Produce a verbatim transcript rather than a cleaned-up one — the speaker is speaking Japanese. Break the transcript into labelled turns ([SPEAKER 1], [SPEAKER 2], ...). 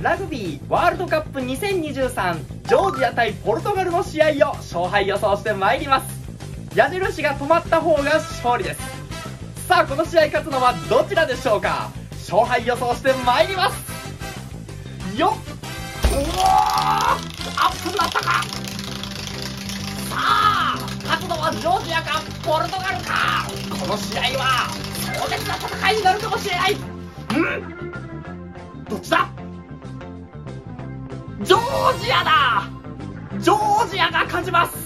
[SPEAKER 1] ラグビーワールドカップにせんにじゅうさんジョージア対ポルトガルの試合を勝敗予想してまいります。矢印が止まった方が勝利です。さあこの試合勝つのはどちらでしょうか。勝敗予想してまいります。よっ、おおアップになったか。さあ勝つのはジョージアかポルトガルか。この試合は壮絶な戦いになるかもしれない。うんどっちだ。ジョージアだ。ジョージアが勝ちます。